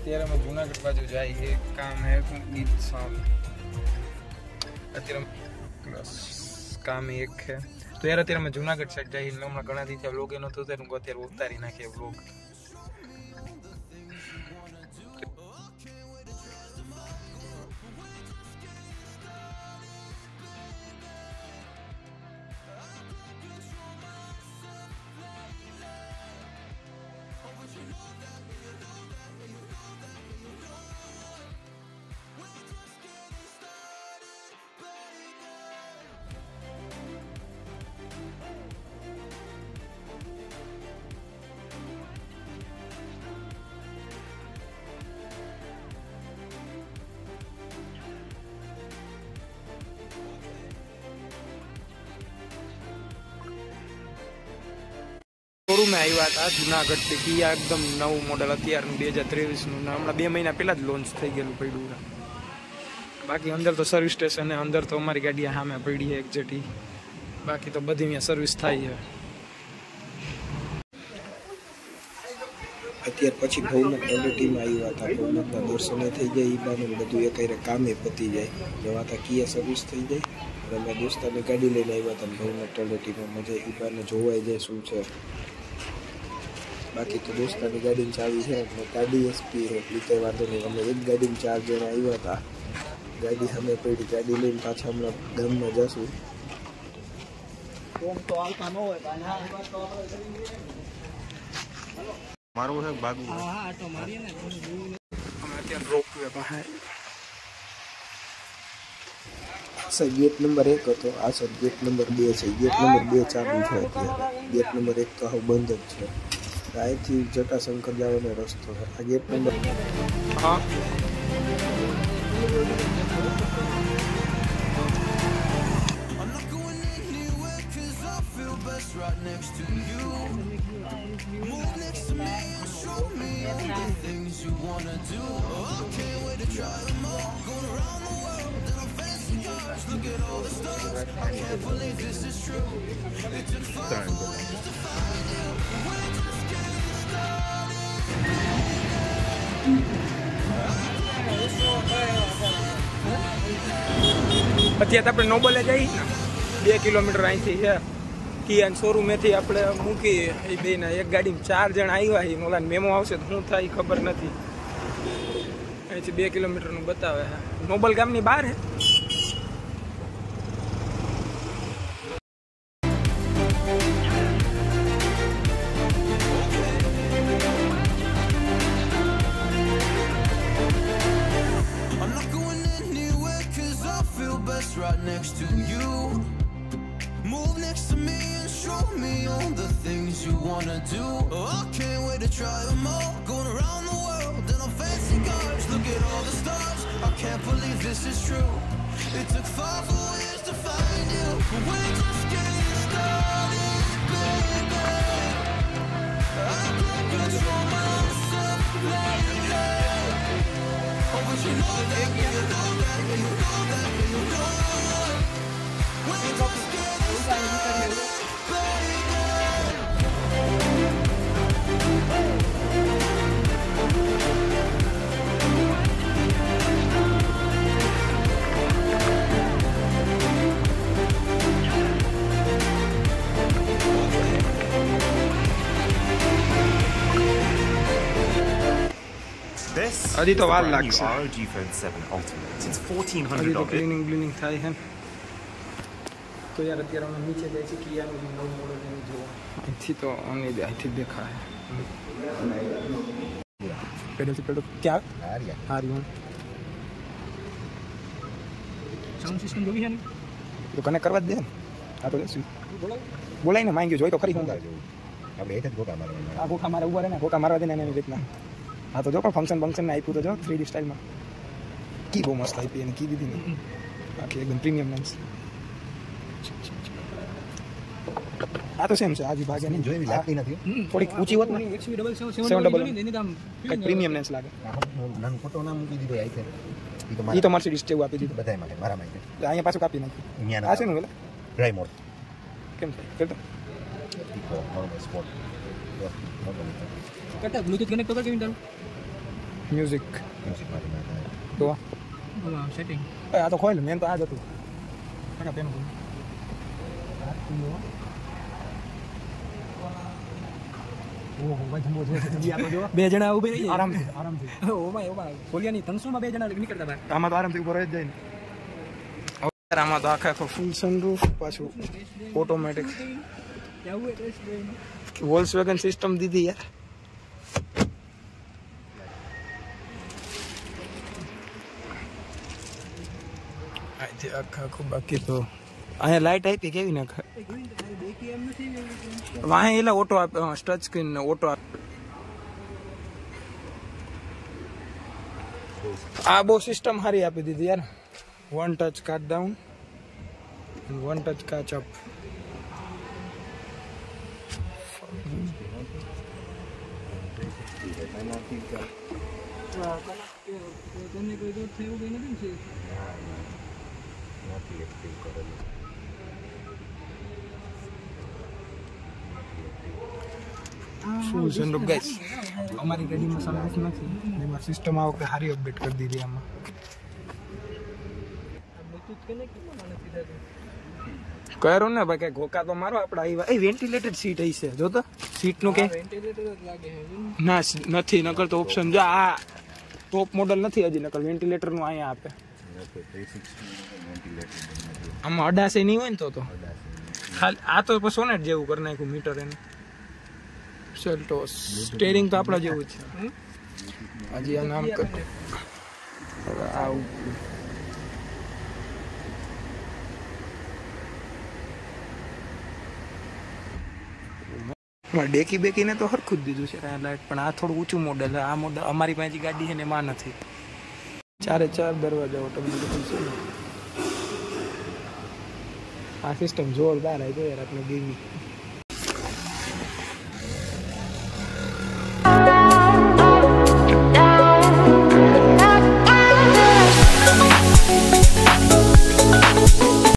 અત્યારે અમે જુનાગઢ બાજુ જાય છે, કામ હે ગીત સોંગ અત્યારે કામ એક છે તો યાર અત્યારે અમે જુનાગઢ સાઈડ જઈએ હમણાં ઘણા દિવસે વ્લોગ એનો તો અત્યારે ઉતારી નાખીએ વ્લોગ શોરૂમ में આવ્યા હતા જુનાગઢથી કિયા એકદમ નવું મોડલ અત્યારનું 2023નું હમણાં 2 મહિના પહેલા જ લોન્ચ થઈ ગયેલું પડ્યું બાકી અંદર તો સર્વિસ સ્ટેશન છે અંદર તો અમારી ગાડી સામે પડી છે એક્ઝેક્ટલી બાકી તો બધી અહીંયા સર્વિસ થાય છે અત્યાર પછી ભવનાથ ક્વોલિટીમાં આવ્યા હતા ભવનાથના દર્શને થઈ જાય એ બાને બધું એક કામે પતી જાય જેવા હતા કિયા સર્વિસ થઈ જાય અને મેં દોસ્તારની ગાડી લઈને આવ્યા હતા ભવનાથ ક્વોલિટીમાં મજા એ બાને જોવાઈ જાય શું છે બાકી તો દોસ્તાની ગાડીની ચાવી છે એટલે ગાડી એસપી છે એટલે કંઈ વાંધો નહીં અમે એક ગાડીમાં 4 જણા આવ્યા હતા ગાડી સામે પડી ગાડી લઈને પાછા હમણાં ગામમાં જશું મારું છે બાગુ સર ગેટ નંબર 1 હતો આ સર ગેટ નંબર 2 છે ગેટ નંબર 2 ચાલુ છે અત્યારે ગેટ નંબર 1 તો હવે બંધ જ છે અહીંથી જટાશંકર જવાનો રસ્તો છે આ ગેટ નંબર હા right next to you. Move next to me and show me all the things you wanna do. Oh, I can't wait to try them all. Going around the world in a fancy cars. Look at all the stars. I can't believe this is true. It took 5 years to find you. We're just getting started. અત્યારે આપણે નોબલે જઈએ ને 2 kilometre અહીંથી છે કિયા શોરૂમેથી આપણે મૂકી એ બેને એક ગાડીમાં 4 જણા આવ્યા છે ઓલા મેમો આવશે તો શું થાય ખબર નથી અહીંથી 2 કિલોમીટરનું બતાવે છે નોબલ ગામની બહાર છે Right next to you. Move next to me and show me all the things you wanna do. Oh, I can't wait to try them all. Going around the world in a fancy cars. Look at all the stars. I can't believe this is true. It took 5 years to find you. We're just getting started, baby. I can't control myself lately. Oh, but you know that, you know that, you know that, you know that. We're just getting started, baby. This હજી તો is વાર the brand new લાગશે ROG Phone 7 Ultimate. It's હજી $1,400 તો cleaning થાય છે તો યાર અત્યારે અમે નીચે જાય છે કિયાનું નવું મોડલ એની જોવા અહીંથી તો અહીંથી દેખાય પેડલથી પેડલ ક્યાં હારી સાઉન્ડ સિસ્ટમ જોવી છે ને તો કનેક્ટ કરવા જ દે ને આ તો શું બોલાઈને માંગ્યું જોઈ તો ખરી શું આપણે એક જ ગોકા મારવાના આ ગોખા મારે ઉભા રહે ને ગોખા મારવા દે ને એની રીતના હા તો જો પણ ફંક્શન આપ્યું તો જો 3D સ્ટાઇલમાં કી બહુ મસ્ત આપી અને કી દીધી ને બાકી એકદમ પ્રીમિયમ લેન્સ આ તો સેમ છે આજી ભાગે નહીં જોઈ લાગતી નથી થોડીક ઊંચી હોત ને 777 પ્રીમિયમ લેન્સ લાગે નાનું ફોટો ના મૂકી દીધો આઈ એ તો મર્સિડીઝ જેવું આપી દીધું બધાય માટે મારા માટે અહીંયા પાછું કાપી નાખ્યું આ છે ને પેલા ડ્રાઈ મોડ કેમ થાય તો નોર્મલ સ્પોર્ટ કટા બ્લૂટૂથ કનેક્ટ તો કેમ તારું મ્યુઝિક તો સેટિંગ આ તો ખોલ મેં તો આ જ હતું બે જણા ઉભે રહી આરામથી ખોલિયાની 300 માં બે જણા નીકળતા બહાર આમાં તો આરામથી ઉપર જ જાય ને આમાં તો આખા ફૂલ સનરૂફ પાછું ઓટોમેટિક વોલ્ક્સવેગન સિસ્ટમ દીધી યાર આખા બાકી તો અહીંયા લાઈટ આપી કેવી નાખે વાહે એલા ઓટો ટચ સ્ક્રીન ને ઓટો આ બહુ સિસ્ટમ સારી આપી દીધી યાર વન ટચ કાટ ડાઉન વન ટચ કાચ અપ ફૂલ સનરૂફ ગાઈસ અમારી ગાડીમાં સનરૂફ નથી એમાં સિસ્ટમ આ વખતે સારી અપડેટ કરી દીધી આમાં કરો ને ભાઈ કઈ ઘોકા તો મારો આપણે આવ્યા એ વેન્ટિલેટેડ સીટ હઈ છે જો તો સીટ નું કે ના નથી નકર તો ઓપ્શન જો આ ટોપ મોડલ નથી હજી નકર વેન્ટિલેટર નું અહીંયા આપે આમાં અડાસે નહીં હોય ને તો ખાલી આ તો સોનેટ જેવું કરી નાખ્યું મીટર એનું સેલ્ટોસ સ્ટેરિંગ તો આપણા જેવું છે હજી આ નામ કર આવું ડેકી બેકીને તો હરખું જ દીધું છે લાઈટ પણ આ થોડું ઊંચું મોડલ આ મોડલ અમારી પાસે ગાડી છે ને એમાં નથી 4 દરવાજા ઓટોમેટિક છે આ સિસ્ટમ જોરદાર આવી યાર આપણે ગેમી